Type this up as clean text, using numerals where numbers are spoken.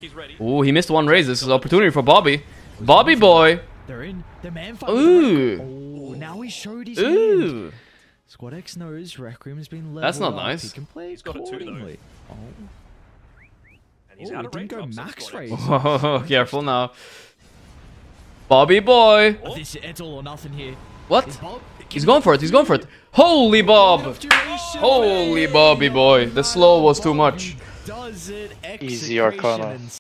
Ooh, he missed one raise. This is an opportunity for Bobby. Bobby boy. They're in. The man fight. Ooh. Oh, now he showed his Ooh. hand. Squad X knows Requiem's been leveled That's not up. nice. He can play He's got a 2 though. accordingly. Oh. And he's Oh, out he of didn't range. go max raise. Oh, careful now. Bobby boy. Oh, it's all or nothing here. What? Is Bob- He's going for it. He's going for it. Holy Bob. Duration. Holy Bobby boy. The slow was too much. Does it Easy Arcana. execution